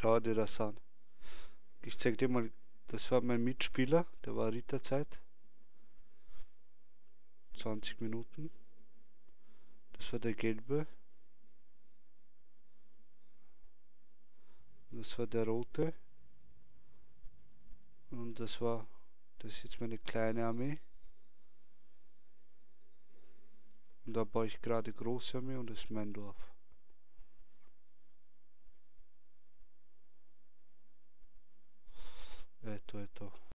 Schau dir das an. Ich zeig dir mal, das war mein Mitspieler, der war Ritterzeit. 20 Minuten. Das war der gelbe. Das war der rote. Und das ist jetzt meine kleine Armee. Und da baue ich gerade große Armee und das ist mein Dorf. Eto, eto.